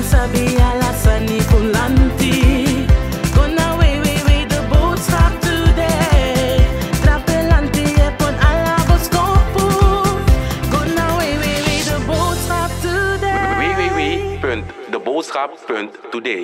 sabia la sani kulanti. Gonna we de boodschap today. Trapelanti epon alla boskopu. Gonna we de boodschap today. www.deboodschap.today.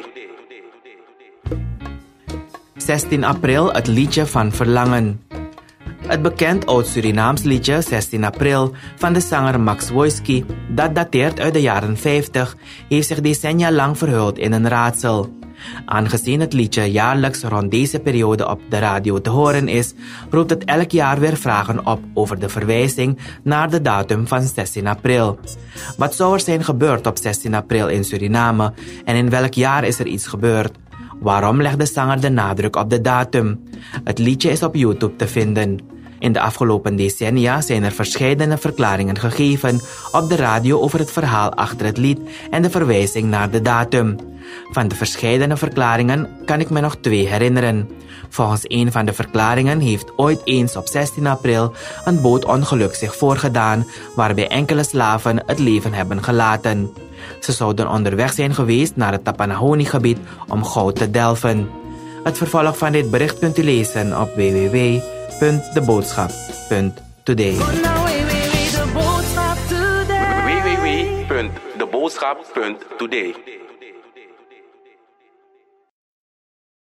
16 april, het liedje van verlangen. Het bekend oud-Surinaams liedje 16 april van de zanger Max Wojski, dat dateert uit de jaren 50, heeft zich decennia lang verhuld in een raadsel. Aangezien het liedje jaarlijks rond deze periode op de radio te horen is, roept het elk jaar weer vragen op over de verwijzing naar de datum van 16 april. Wat zou er zijn gebeurd op 16 april in Suriname en in welk jaar is er iets gebeurd? Waarom legt de zanger de nadruk op de datum? Het liedje is op YouTube te vinden. In de afgelopen decennia zijn er verscheidene verklaringen gegeven op de radio over het verhaal achter het lied en de verwijzing naar de datum. Van de verscheidene verklaringen kan ik me nog 2 herinneren. Volgens een van de verklaringen heeft ooit eens op 16 april een bootongeluk zich voorgedaan waarbij enkele slaven het leven hebben gelaten. Ze zouden onderweg zijn geweest naar het Tapanahoni-gebied om goud te delven. Het vervolg van dit bericht kunt u lezen op www.deboodschap.today. www.deboodschap.today.